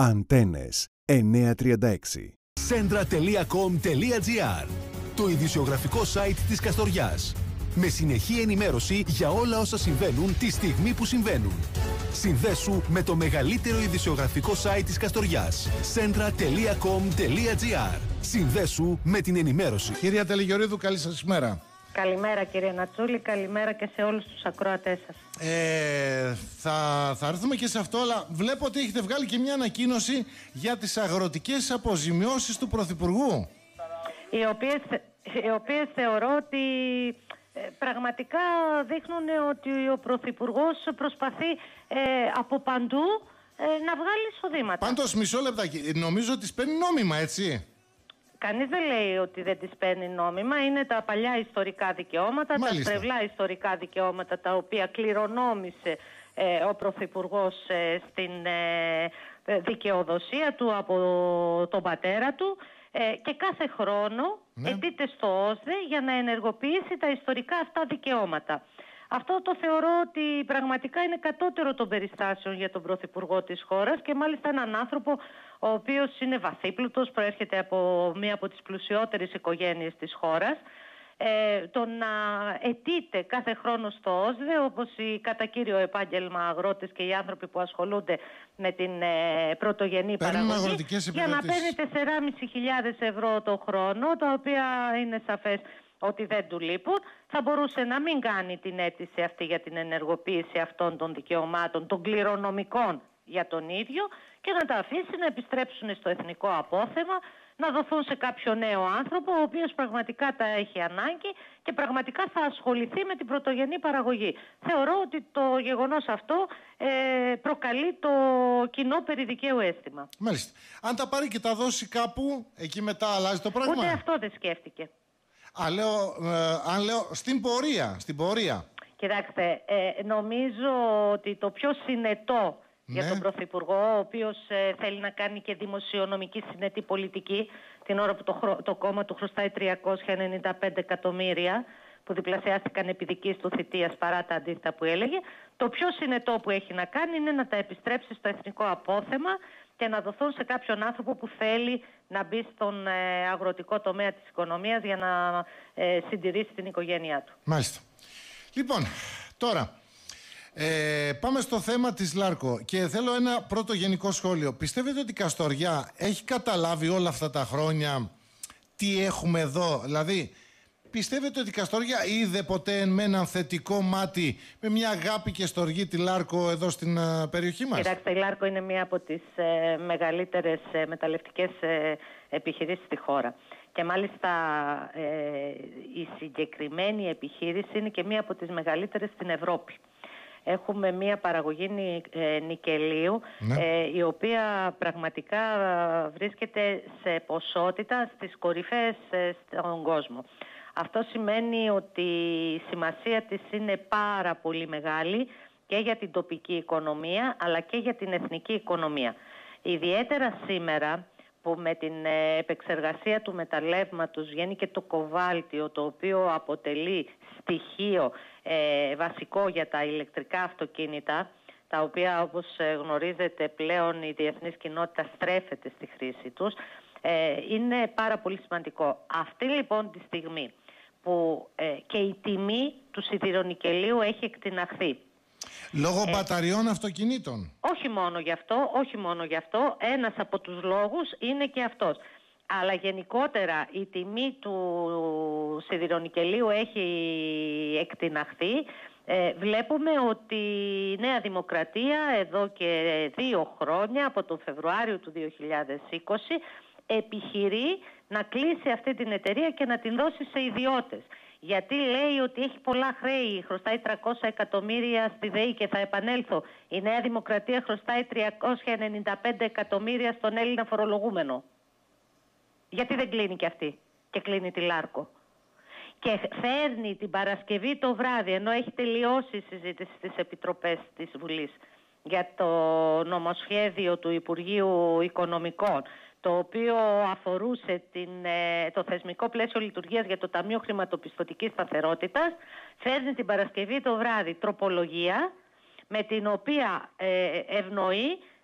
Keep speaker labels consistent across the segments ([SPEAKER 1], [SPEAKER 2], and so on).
[SPEAKER 1] Αντένες 936.
[SPEAKER 2] Centra.com.gr, το ειδησιογραφικό site της Καστοριάς. Με συνεχή ενημέρωση για όλα όσα συμβαίνουν τη στιγμή που συμβαίνουν. Συνδέσου με το μεγαλύτερο ειδησιογραφικό site της Καστοριάς. Centra.com.gr. Συνδέσου με την ενημέρωση.
[SPEAKER 3] Κυρία Τελιγιορίδου, καλή σας ημέρα.
[SPEAKER 4] Καλημέρα κύριε Νατσούλη, καλημέρα και σε όλους τους ακροατές σας.
[SPEAKER 3] Θα έρθουμε και σε αυτό, αλλά βλέπω ότι έχετε βγάλει και μια ανακοίνωση για τις αγροτικές αποζημιώσεις του Πρωθυπουργού.
[SPEAKER 4] Οι οποίες θεωρώ ότι πραγματικά δείχνουν ότι ο Πρωθυπουργός προσπαθεί από παντού να βγάλει εισοδήματα.
[SPEAKER 3] Πάντως, μισό λεπτάκι, νομίζω ότι τις παίρνει νόμιμα, έτσι.
[SPEAKER 4] Κανείς δεν λέει ότι δεν τις παίρνει νόμιμα. Είναι τα παλιά ιστορικά δικαιώματα,
[SPEAKER 3] Μάλιστα.
[SPEAKER 4] τα στρεβλά ιστορικά δικαιώματα τα οποία κληρονόμησε ο Πρωθυπουργός στην δικαιοδοσία του από τον πατέρα του και κάθε χρόνο αιτείται στο ΩΣΔΕ για να ενεργοποιήσει τα ιστορικά αυτά δικαιώματα. Αυτό το θεωρώ ότι πραγματικά είναι κατώτερο των περιστάσεων για τον Πρωθυπουργό της χώρας και μάλιστα έναν άνθρωπο ο οποίος είναι βαθύπλουτος, προέρχεται από μία από τις πλουσιότερες οικογένειες της χώρας. Το να αιτείται κάθε χρόνο στο ΩΣΔΕ, όπως οι κατά κύριο επάγγελμα αγρότες και οι άνθρωποι που ασχολούνται με την πρωτογενή παραγωγή, για να παίρνει 4.500 ευρώ το χρόνο, τα οποία είναι σαφές ότι δεν του λείπουν, θα μπορούσε να μην κάνει την αίτηση αυτή για την ενεργοποίηση αυτών των δικαιωμάτων, των κληρονομικών για τον ίδιο, και να τα αφήσει να επιστρέψουν στο εθνικό απόθεμα, να δοθούν σε κάποιο νέο άνθρωπο, ο οποίος πραγματικά τα έχει ανάγκη και πραγματικά θα ασχοληθεί με την πρωτογενή παραγωγή. Θεωρώ ότι το γεγονός αυτό προκαλεί το κοινό περιδικαίου αίσθημα.
[SPEAKER 3] Μάλιστα. Αν τα πάρει και τα δώσει κάπου, εκεί μετά αλλάζει το πράγμα.
[SPEAKER 4] Ούτε αυτό δεν σκέφτηκε.
[SPEAKER 3] Αν λέω στην πορεία.
[SPEAKER 4] Κοιτάξτε, νομίζω ότι το πιο συνετό για τον Πρωθυπουργό, ο οποίος θέλει να κάνει και δημοσιονομική συνετή πολιτική, την ώρα που το κόμμα του χρωστάει 395 εκατομμύρια, που διπλασιάστηκαν επί δικής του θητείας παρά τα αντίθετα που έλεγε, το πιο συνετό που έχει να κάνει είναι να τα επιστρέψει στο εθνικό απόθεμα και να δοθούν σε κάποιον άνθρωπο που θέλει να μπει στον αγροτικό τομέα της οικονομίας για να συντηρήσει την οικογένειά του.
[SPEAKER 3] Μάλιστα. Λοιπόν, τώρα πάμε στο θέμα της Λάρκο και θέλω ένα πρώτο γενικό σχόλιο. Πιστεύετε ότι η Καστοριά έχει καταλάβει όλα αυτά τα χρόνια τι έχουμε εδώ? Δηλαδή, πιστεύετε ότι η Καστοριά είδε ποτέ με έναν θετικό μάτι, με μια αγάπη και στοργή τη Λάρκο εδώ στην περιοχή μας?
[SPEAKER 4] Κοιτάξτε, η Λάρκο είναι μία από τις μεγαλύτερες μεταλλευτικές επιχειρήσεις στη χώρα. Και μάλιστα η συγκεκριμένη επιχείρηση είναι και μία από τις μεγαλύτερες στην Ευρώπη. Έχουμε μία παραγωγή νικελίου, η οποία πραγματικά βρίσκεται σε ποσότητα στις κορυφές στον κόσμο. Αυτό σημαίνει ότι η σημασία της είναι πάρα πολύ μεγάλη και για την τοπική οικονομία αλλά και για την εθνική οικονομία. Ιδιαίτερα σήμερα που με την επεξεργασία του μεταλλεύματος βγαίνει και το κοβάλτιο, το οποίο αποτελεί στοιχείο βασικό για τα ηλεκτρικά αυτοκίνητα, τα οποία όπως γνωρίζετε πλέον η διεθνής κοινότητα στρέφεται στη χρήση τους, είναι πάρα πολύ σημαντικό. Αυτή λοιπόν τη στιγμή που και η τιμή του σιδηρονικελίου έχει εκτιναχθεί.
[SPEAKER 3] Λόγω μπαταριών αυτοκινήτων.
[SPEAKER 4] Όχι μόνο γι' αυτό, ένας από τους λόγους είναι και αυτός. Αλλά γενικότερα η τιμή του σιδηρονικελίου έχει εκτιναχθεί. Βλέπουμε ότι η Νέα Δημοκρατία εδώ και 2 χρόνια, από τον Φεβρουάριο του 2020, επιχειρεί να κλείσει αυτή την εταιρεία και να την δώσει σε ιδιώτες. Γιατί λέει ότι έχει πολλά χρέη, χρωστάει 300 εκατομμύρια στη ΔΕΗ και θα επανέλθω. Η Νέα Δημοκρατία χρωστάει 395 εκατομμύρια στον Έλληνα φορολογούμενο. Γιατί δεν κλείνει και αυτή και κλείνει τη Λάρκο? Και φέρνει την Παρασκευή το βράδυ, ενώ έχει τελειώσει η συζήτηση στις επιτροπές της Βουλής για το νομοσχέδιο του Υπουργείου Οικονομικών, το οποίο αφορούσε το θεσμικό πλαίσιο λειτουργίας για το Ταμείο Χρηματοπιστωτικής Σταθερότητας, φέρνει την Παρασκευή το βράδυ τροπολογία με την οποία ευνοεί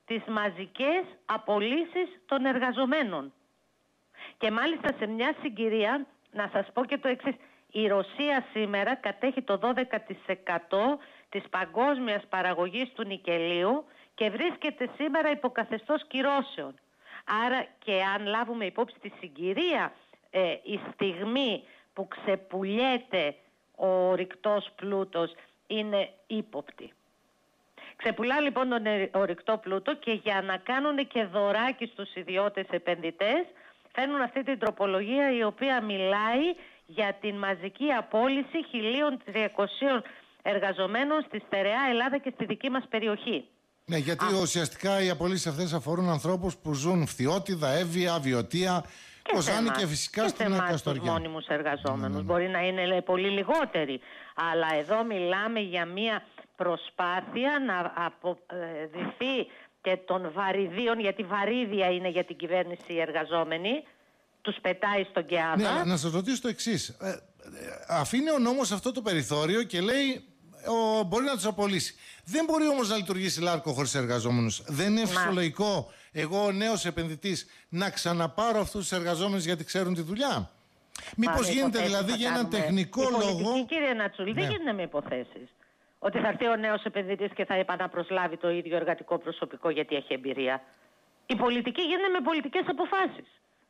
[SPEAKER 4] τις μαζικές απολύσεις των εργαζομένων. Και μάλιστα σε μια συγκυρία, να σας πω και το εξής, η Ρωσία σήμερα κατέχει το 12% της παγκόσμιας παραγωγής του νικελίου και βρίσκεται σήμερα υπό καθεστώς κυρώσεων. Άρα και αν λάβουμε υπόψη τη συγκυρία, η στιγμή που ξεπουλιέται ο ορυκτός πλούτος είναι ύποπτη. Ξεπουλά λοιπόν τον ορυκτό πλούτο και για να κάνουν και δωράκι στους ιδιώτες επενδυτές φέρνουν αυτή την τροπολογία η οποία μιλάει για την μαζική απόλυση 1.300 εργαζομένων στη στερεά Ελλάδα και στη δική μας περιοχή.
[SPEAKER 3] Ναι, γιατί ουσιαστικά οι απολύσεις αυτές αφορούν ανθρώπους που ζουν Φθιώτιδα, Εύβοια, Βιωτία, Κοζάνη και φυσικά στην Καστοριά.
[SPEAKER 4] Τους μόνιμους εργαζόμενους. Μπορεί να είναι πολύ λιγότεροι, αλλά εδώ μιλάμε για μια προσπάθεια να αποδειχθεί και των βαρυδίων, γιατί βαρύδια είναι για την κυβέρνηση οι εργαζόμενοι, τους πετάει στον ΚΕΑΒΑ.
[SPEAKER 3] Ναι, αλλά να σας ρωτήσω το εξής. Αφήνει ο νόμος αυτό το περιθώριο και λέει μπορεί να τους απολύσει. Δεν μπορεί όμως να λειτουργήσει Λάρκο χωρίς εργαζόμενους. Δεν είναι φυσιολογικό εγώ ο νέος επενδυτής να ξαναπάρω αυτούς τους εργαζόμενους γιατί ξέρουν τη δουλειά? Μήπως γίνεται δηλαδή για έναν τεχνικό λόγο?
[SPEAKER 4] Κύριε Νατσούλη, δεν γίνεται με υποθέσεις ότι θα έρθει ο νέος επενδυτής και θα επαναπροσλάβει το ίδιο εργατικό προσωπικό γιατί έχει εμπειρία. Η πολιτική γίνεται με πολιτικές αποφάσεις.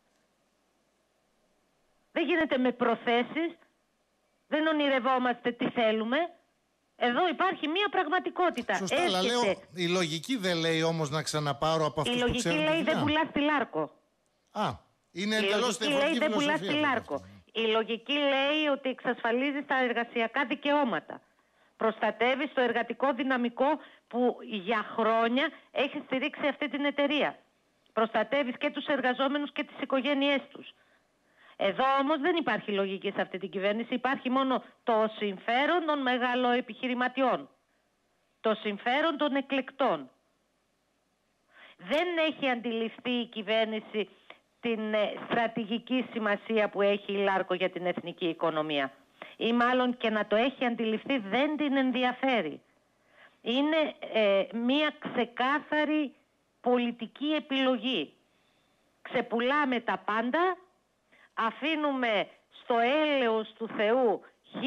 [SPEAKER 4] Δεν γίνεται με προθέσεις. Δεν ονειρευόμαστε τι θέλουμε. Εδώ υπάρχει μία πραγματικότητα.
[SPEAKER 3] Σωστά, αλλά λέω, η λογική δεν λέει όμως να ξαναπάρω από αυτούς που ξέρουν τη δουλειά.
[SPEAKER 4] Η λογική λέει δεν πουλάς τη Λάρκο.
[SPEAKER 3] Είναι εντελώς διαφορετική
[SPEAKER 4] δεν πουλάς τη Λάρκο. Η λογική λέει ότι εξασφαλίζεις τα εργασιακά δικαιώματα. Προστατεύεις το εργατικό δυναμικό που για χρόνια έχει στηρίξει αυτή την εταιρεία. Προστατεύεις και τους εργαζόμενους και τις οικογένειές τους. Εδώ όμως δεν υπάρχει λογική σε αυτή την κυβέρνηση, υπάρχει μόνο το συμφέρον των μεγαλοεπιχειρηματιών, το συμφέρον των εκλεκτών. Δεν έχει αντιληφθεί η κυβέρνηση την στρατηγική σημασία που έχει η Λάρκο για την εθνική οικονομία. Ή μάλλον και να το έχει αντιληφθεί δεν την ενδιαφέρει. Είναι μία ξεκάθαρη πολιτική επιλογή. Ξεπουλάμε τα πάντα, αφήνουμε στο έλεος του Θεού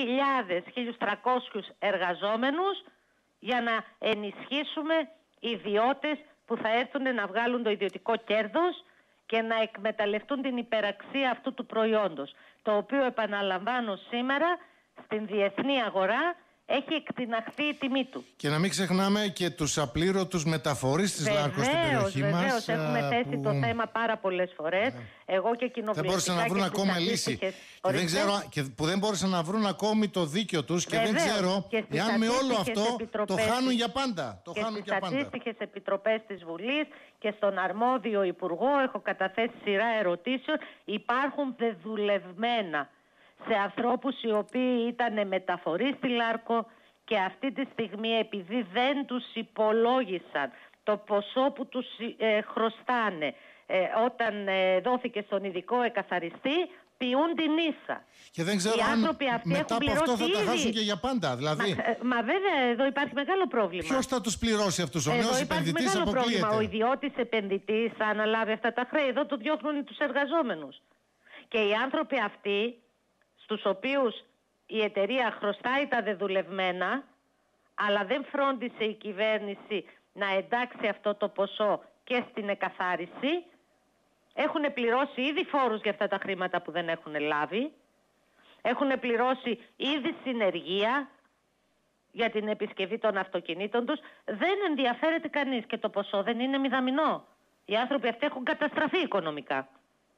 [SPEAKER 4] 1.300 εργαζόμενους για να ενισχύσουμε ιδιώτες που θα έρθουν να βγάλουν το ιδιωτικό κέρδος και να εκμεταλλευτούν την υπεραξία αυτού του προϊόντος, το οποίο, επαναλαμβάνω, σήμερα στην διεθνή αγορά έχει εκτιναχθεί η τιμή του.
[SPEAKER 3] Και να μην ξεχνάμε και τους απλήρωτους μεταφορείς της Λάρκο στην περιοχή μας.
[SPEAKER 4] Βεβαίως, έχουμε θέσει το θέμα πάρα πολλές φορές. Εγώ και κοινοβουλευτικά.
[SPEAKER 3] Δεν μπόρεσαν να βρουν ακόμα λύση. Που δεν μπόρεσαν να βρουν ακόμη το δίκιο τους και δεν ξέρω εάν με όλο αυτό το χάνουν για πάντα.
[SPEAKER 4] Και στις αντίστοιχες επιτροπές της Βουλής και στον αρμόδιο Υπουργό έχω καταθέσει σειρά ερωτήσεων. Υπάρχουν δεδουλευμένα σε ανθρώπους οι οποίοι ήταν μεταφορείς στη Λάρκο και αυτή τη στιγμή, επειδή δεν τους υπολόγισαν το ποσό που τους χρωστάνε όταν δόθηκε στον ειδικό εκαθαριστή, ποιούν την ίσα.
[SPEAKER 3] Και δεν ξέρω αν μετά από αυτό θα τα χάσουν και για πάντα. Δηλαδή...
[SPEAKER 4] Μα βέβαια εδώ υπάρχει μεγάλο πρόβλημα.
[SPEAKER 3] Ποιος θα τους πληρώσει αυτούς? Ο νέος επενδυτής αποκλείεται.
[SPEAKER 4] Ο ιδιώτης επενδυτής θα αναλάβει αυτά τα χρέη. Εδώ το διώχνουν τους εργαζόμενους. Και οι άνθρωποι αυτοί, στους οποίους η εταιρεία χρωστάει τα δεδουλευμένα, αλλά δεν φρόντισε η κυβέρνηση να εντάξει αυτό το ποσό και στην εκαθάριση, έχουν πληρώσει ήδη φόρους για αυτά τα χρήματα που δεν έχουν λάβει, έχουν πληρώσει ήδη συνεργεία για την επισκευή των αυτοκινήτων τους, δεν ενδιαφέρεται κανείς και το ποσό δεν είναι μηδαμινό. Οι άνθρωποι αυτοί έχουν καταστραφεί οικονομικά.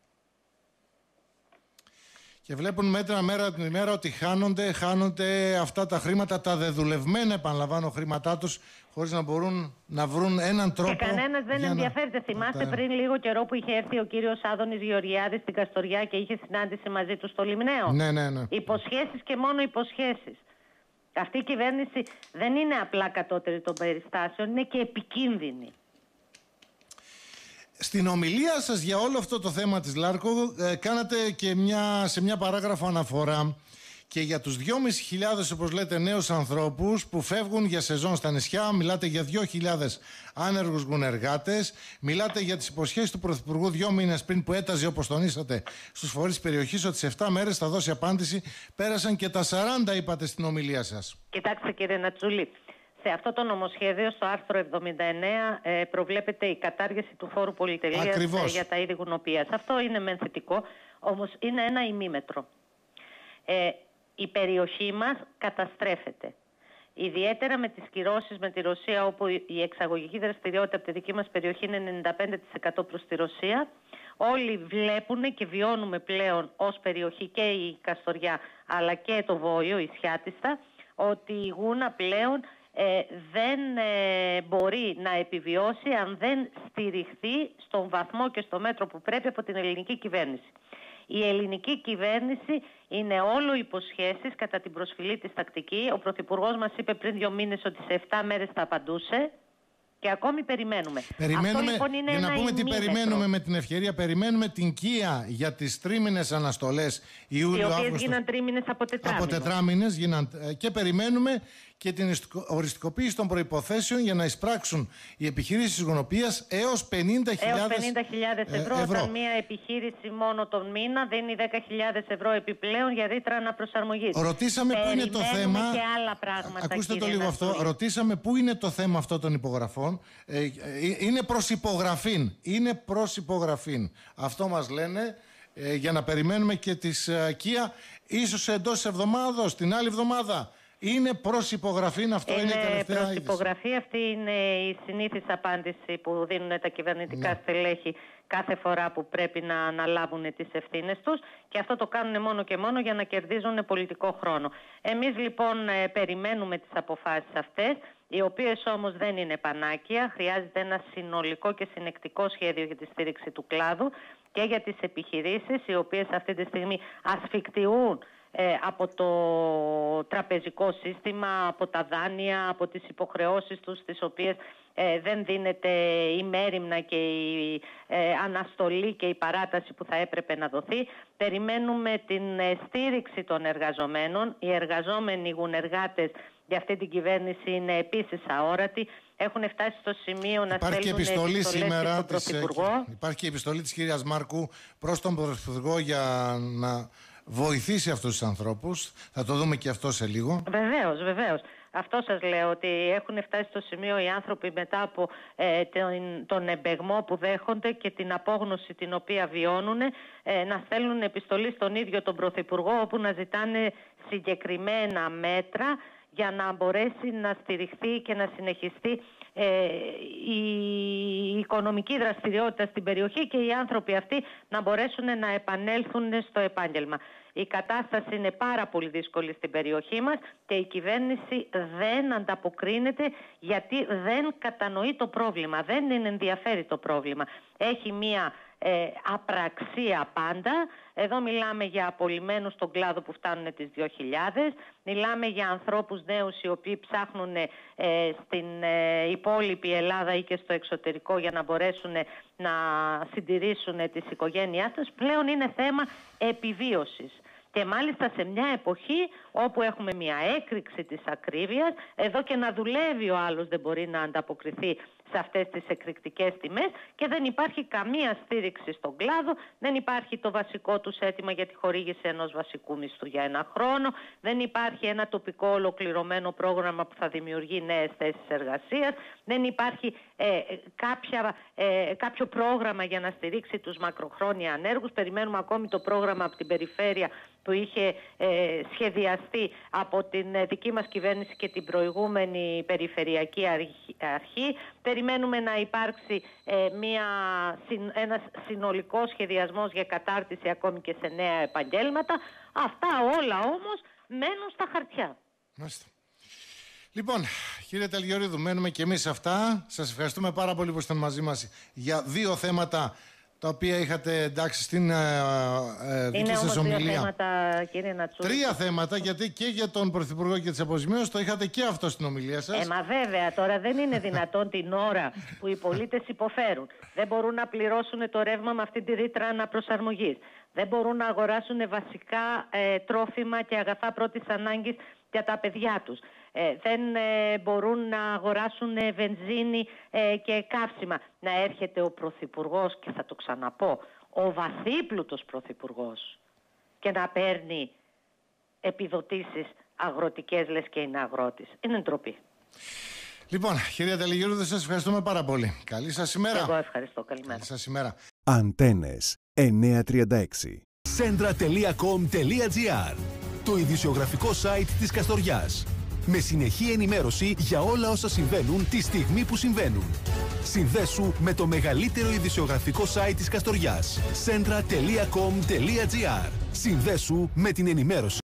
[SPEAKER 3] Και βλέπουν μέτρα μέρα την ημέρα ότι χάνονται αυτά τα χρήματα, τα δεδουλευμένα, επαναλαμβάνω, χρήματά τους, χωρίς να μπορούν να βρουν έναν τρόπο.
[SPEAKER 4] Και κανένας δεν ενδιαφέρεται. Θυμάστε πριν λίγο καιρό που είχε έρθει ο κύριος Άδωνης Γεωργιάδης στην Καστοριά και είχε συνάντηση μαζί του στο Λιμναίο?
[SPEAKER 3] Ναι.
[SPEAKER 4] Υποσχέσεις και μόνο υποσχέσεις. Αυτή η κυβέρνηση δεν είναι απλά κατώτερη των περιστάσεων, είναι και επικίνδυνη.
[SPEAKER 3] Στην ομιλία σας για όλο αυτό το θέμα της Λάρκο κάνατε και σε μια παράγραφο αναφορά και για τους 2.500, όπως λέτε, νέους ανθρώπους που φεύγουν για σεζόν στα νησιά. Μιλάτε για 2.000 άνεργους γουνεργάτες. Μιλάτε για τις υποσχέσεις του Πρωθυπουργού 2 μήνες πριν, που έταζε, όπως τονίσατε, στους φορείς της περιοχής, ότι σε 7 μέρες θα δώσει απάντηση. Πέρασαν και τα 40, είπατε στην ομιλία σας.
[SPEAKER 4] Κοιτάξτε, κύριε Νατσούλη, σε αυτό το νομοσχέδιο, στο άρθρο 79, προβλέπεται η κατάργηση του φόρου πολυτελείας για τα είδη γουνοποιίας. Αυτό είναι μεν θετικό, όμως είναι ένα ημίμετρο. Η περιοχή μας καταστρέφεται. Ιδιαίτερα με τις κυρώσεις με τη Ρωσία, όπου η εξαγωγική δραστηριότητα από τη δική μας περιοχή είναι 95% προς τη Ρωσία. Όλοι βλέπουν και βιώνουμε πλέον ως περιοχή, και η Καστοριά αλλά και το Βόλιο, η Σιάτιστα, ότι η Γούνα πλέον δεν μπορεί να επιβιώσει αν δεν στηριχθεί στον βαθμό και στο μέτρο που πρέπει από την ελληνική κυβέρνηση. Η ελληνική κυβέρνηση είναι όλο υποσχέσεις κατά την προσφυλή της τακτική. Ο Πρωθυπουργός μας είπε πριν 2 μήνες ότι σε 7 μέρες θα απαντούσε και ακόμη περιμένουμε. Αυτό, λοιπόν, είναι
[SPEAKER 3] για να πούμε τι περιμένουμε με την ευκαιρία. Περιμένουμε την ΚΙΑ για τις τρίμηνες αναστολές Ιούλιο,
[SPEAKER 4] οι οποίες γίναν τρίμηνες από τετράμηνες.
[SPEAKER 3] Και περιμένουμε και την οριστικοποίηση των προϋποθέσεων για να εισπράξουν οι επιχειρήσεις γουνοποιίας έως 50.000
[SPEAKER 4] ευρώ. Όταν μια επιχείρηση μόνο τον μήνα δίνει 10.000 ευρώ επιπλέον για ρήτρα αναπροσαρμογής.
[SPEAKER 3] Ρωτήσαμε πού είναι το θέμα.
[SPEAKER 4] Και άλλα πράγματα,
[SPEAKER 3] ακούστε το λίγο αυτό. Ρωτήσαμε πού είναι το θέμα αυτό των υπογραφών. Είναι προς υπογραφήν. Είναι προς υπογραφήν. Αυτό μας λένε. Για να περιμένουμε και τις ΚΙΑ ίσως εντός εβδομάδος, την άλλη εβδομάδα. Είναι προς υπογραφή, αυτό είναι η τελευταία
[SPEAKER 4] προς υπογραφή. Αυτή είναι η συνήθις απάντηση που δίνουν τα κυβερνητικά στελέχη κάθε φορά που πρέπει να αναλάβουν τις ευθύνες τους, και αυτό το κάνουν μόνο και μόνο για να κερδίζουν πολιτικό χρόνο. Εμείς λοιπόν περιμένουμε τις αποφάσεις αυτές, οι οποίες όμως δεν είναι πανάκια. Χρειάζεται ένα συνολικό και συνεκτικό σχέδιο για τη στήριξη του κλάδου και για τις επιχειρήσεις, οι οποίες αυτή τη στιγμή ασφικτιούν από το τραπεζικό σύστημα, από τα δάνεια, από τις υποχρεώσεις τους, τις οποίες δεν δίνεται η μέριμνα και η αναστολή και η παράταση που θα έπρεπε να δοθεί. Περιμένουμε την στήριξη των εργαζομένων. Οι εργαζόμενοι γουνεργάτες για αυτή την κυβέρνηση είναι επίσης αόρατοι. Έχουν φτάσει στο σημείο να στέλνουν επιστολές στον Πρωθυπουργό.
[SPEAKER 3] Υπάρχει και η επιστολή της κυρίας Μάρκου προς τον Πρωθυπουργό για να βοηθήσει αυτούς τους ανθρώπους. Θα το δούμε και αυτό σε λίγο.
[SPEAKER 4] Βεβαίως. Αυτό σας λέω, ότι έχουν φτάσει στο σημείο οι άνθρωποι μετά από τον εμπεγμό που δέχονται και την απόγνωση την οποία βιώνουν, να στέλνουν επιστολή στον ίδιο τον Πρωθυπουργό, όπου να ζητάνε συγκεκριμένα μέτρα για να μπορέσει να στηριχθεί και να συνεχιστεί η οικονομική δραστηριότητα στην περιοχή και οι άνθρωποι αυτοί να μπορέσουν να επανέλθουν στο επάγγελμα. Η κατάσταση είναι πάρα πολύ δύσκολη στην περιοχή μας και η κυβέρνηση δεν ανταποκρίνεται, γιατί δεν κατανοεί το πρόβλημα, δεν την ενδιαφέρει το πρόβλημα. Έχει μία απραξία πάντα. Εδώ μιλάμε για απολυμένους στον κλάδο που φτάνουν τις 2.000. Μιλάμε για ανθρώπους νέους οι οποίοι ψάχνουν στην υπόλοιπη Ελλάδα ή και στο εξωτερικό για να μπορέσουν να συντηρήσουν τις οικογένειάς τους. Πλέον είναι θέμα επιβίωσης. Και μάλιστα σε μια εποχή όπου έχουμε μια έκρηξη της ακρίβειας, εδώ και να δουλεύει ο άλλος δεν μπορεί να ανταποκριθεί σε αυτές τις εκρηκτικές τιμές και δεν υπάρχει καμία στήριξη στον κλάδο, δεν υπάρχει το βασικό τους αίτημα για τη χορήγηση ενός βασικού μισθού για 1 χρόνο, δεν υπάρχει ένα τοπικό ολοκληρωμένο πρόγραμμα που θα δημιουργεί νέες θέσεις εργασίας, δεν υπάρχει κάποιο πρόγραμμα για να στηρίξει τους μακροχρόνια ανέργους. Περιμένουμε ακόμη το πρόγραμμα από την περιφέρεια που είχε σχεδιαστεί από την δική μας κυβέρνηση και την προηγούμενη περιφερειακή αρχή. Περιμένουμε να υπάρξει ένας συνολικός σχεδιασμός για κατάρτιση ακόμη και σε νέα επαγγέλματα. Αυτά όλα όμως μένουν στα χαρτιά.
[SPEAKER 3] Μάλιστα. Λοιπόν, κύριε Τελγιορίδου, μένουμε και εμείς σε αυτά. Σας ευχαριστούμε πάρα πολύ που ήσταν μαζί μας για 2 θέματα τα οποία είχατε εντάξει στην δική σας ομιλία.
[SPEAKER 4] Είναι όμως 2 θέματα, κύριε Νατσούλη.
[SPEAKER 3] 3 θέματα, γιατί και για τον Πρωθυπουργό και τις αποζημιώσεις το είχατε και αυτό στην ομιλία σας.
[SPEAKER 4] Μα βέβαια, τώρα δεν είναι δυνατόν την ώρα που οι πολίτες υποφέρουν. Δεν μπορούν να πληρώσουν το ρεύμα με αυτή τη ρήτρα αναπροσαρμογής. Δεν μπορούν να αγοράσουν βασικά τρόφιμα και αγαθά πρώτης ανάγκης για τα παιδιά τους. Δεν μπορούν να αγοράσουν βενζίνη και καύσιμα. Να έρχεται ο Πρωθυπουργός, και θα το ξαναπώ, ο βαθύπλουτος Πρωθυπουργός, και να παίρνει επιδοτήσεις αγροτικές, λες και είναι αγρότης. Είναι ντροπή.
[SPEAKER 3] Λοιπόν, κυρία Τελιγερούδη, σας ευχαριστούμε πάρα πολύ. Καλή σας ημέρα.
[SPEAKER 4] Εγώ ευχαριστώ. Καλημέρα.
[SPEAKER 3] Καλή σας ημέρα.
[SPEAKER 1] Αντένες 936.
[SPEAKER 2] Centra.com.gr, το ειδησιογραφικό site της Καστοριάς. Με συνεχή ενημέρωση για όλα όσα συμβαίνουν τη στιγμή που συμβαίνουν. Συνδέσου με το μεγαλύτερο ειδησιογραφικό site της Καστοριάς. Centra.com.gr. Συνδέσου με την ενημέρωση.